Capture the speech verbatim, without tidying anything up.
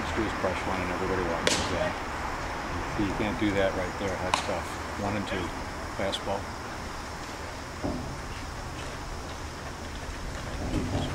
needs to do is brush one and everybody watches that. See, you can't do that right there. That's tough. One and two. Fastball.